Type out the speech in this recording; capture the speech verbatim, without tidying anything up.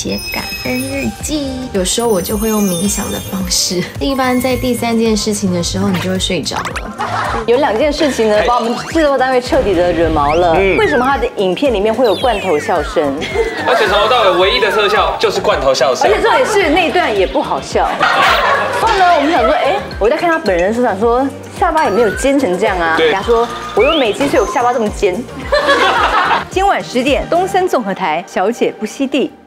写感恩日记。有时候我就会用冥想的方式，一般在第三件事情的时候，你就会睡着了。 有两件事情呢，把我们制作单位彻底的惹毛了。嗯、为什么他的影片里面会有罐头笑声？ 而且从头到尾唯一的特效就是罐头笑声， 而且重点是那一段也不好笑。后来呢，我们想说，哎，我在看他本人的时候想说，下巴也没有尖成这样啊。对，他说我又没几岁，我下巴这么尖。今晚十点，东森综合台，小姐不吸地。